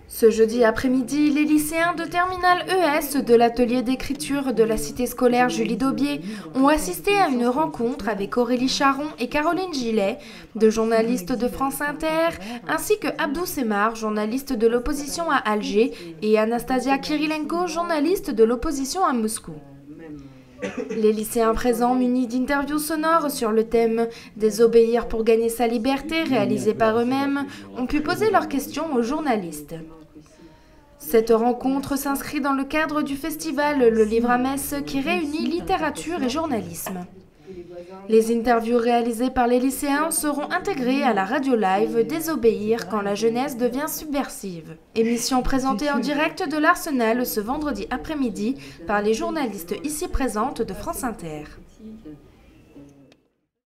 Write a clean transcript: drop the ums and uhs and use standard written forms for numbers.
Ce jeudi après-midi, les lycéens de terminale ES de l'atelier d'écriture de la cité scolaire Julie Daubier ont assisté à une rencontre avec Aurélie Charon et Caroline Gillet, deux journalistes de France Inter, ainsi que Abdou Semar, journaliste de l'opposition à Alger, et Anastasia Kirilenko, journaliste de l'opposition à Moscou. Les lycéens présents, munis d'interviews sonores sur le thème « Désobéir pour gagner sa liberté » réalisées par eux-mêmes, ont pu poser leurs questions aux journalistes. Cette rencontre s'inscrit dans le cadre du festival Le Livre à Metz qui réunit littérature et journalisme. Les interviews réalisées par les lycéens seront intégrées à la radio live Désobéir quand la jeunesse devient subversive. Émission présentée en direct de l'Arsenal ce vendredi après-midi par les journalistes ici présentes de France Inter.